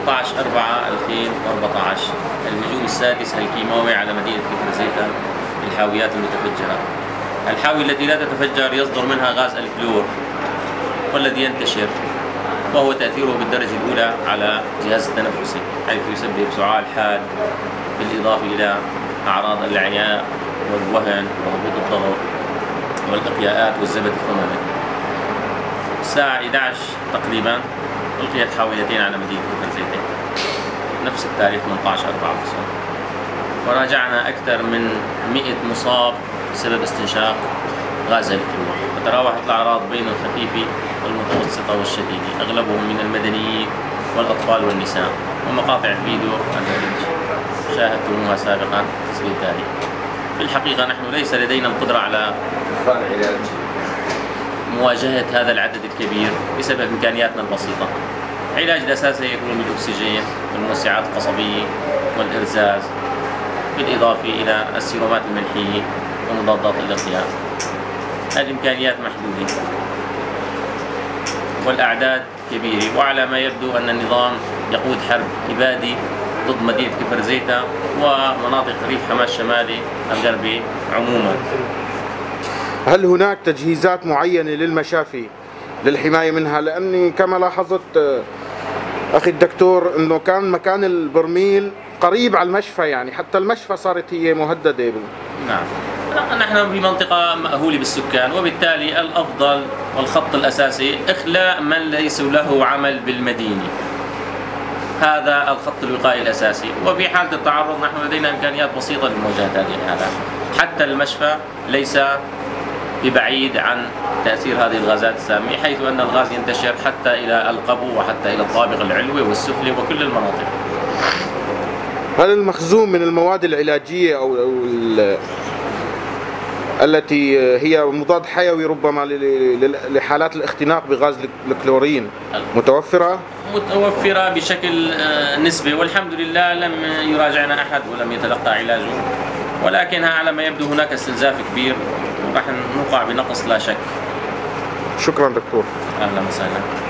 18/4/2014 الهجوم السادس الكيماوي على مدينة كفر زيتة بالحاويات المتفجرة. الحاوية التي لا تتفجر يصدر منها غاز الكلور والذي ينتشر، وهو تأثيره بالدرجة الأولى على الجهاز التنفسي، حيث يسبب سعال حاد بالإضافة إلى أعراض الإعياء والوهن وهبوط الضغط والإقياءات والزبد الثمامي. الساعة 11 تقريبا ألقيت حاويتين على مدينة كفر زيتة نفس التاريخ 18/4، وراجعنا أكثر من 100 مصاب بسبب استنشاق غاز الكلور، وتراوحت الأعراض بين الخفيفة والمتوسطة والشديدة، أغلبهم من المدنيين والأطفال والنساء، ومقاطع فيديو شاهدتموها سابقا في التالي. في الحقيقة نحن ليس لدينا القدرة على مواجهة هذا العدد الكبير بسبب إمكانياتنا البسيطة. العلاج الأساسي يكون بالأكسجين والموسعات القصبية والإرزاز، بالإضافة إلى السيرومات الملحية ومضادات الإرخاء. الإمكانيات محدودة والأعداد كبيرة، وعلى ما يبدو أن النظام يقود حرب إبادي ضد مدينة كفر زيتة ومناطق ريف حماة الشمالي الغربي عموما. هل هناك تجهيزات معينة للمشافي للحماية منها؟ لأني كما لاحظت أخي الدكتور أنه كان مكان البرميل قريب على المشفى، يعني حتى المشفى صارت هي مهددة. نعم، نحن في منطقة مأهولة بالسكان، وبالتالي الأفضل والخط الأساسي إخلاء من ليس له عمل بالمدينة. هذا الخط الوقائي الأساسي، وفي حالة التعرض نحن لدينا إمكانيات بسيطة لمواجهة هذه الحالات. حتى المشفى ليس ببعيد عن تأثير هذه الغازات السامة، حيث أن الغاز ينتشر حتى إلى القبو وحتى إلى الطابق العلوي والسفلي وكل المناطق. هل المخزون من المواد العلاجية أو التي هي مضاد حيوي ربما لحالات الاختناق بغاز الكلورين متوفرة؟ متوفرة بشكل نسبي، والحمد لله لم يراجعنا أحد ولم يتلقى علاجه، ولكنها على ما يبدو هناك استنزاف كبير ونحن نوقع بنقص لا شك. شكرا دكتور. أهلا وسهلا.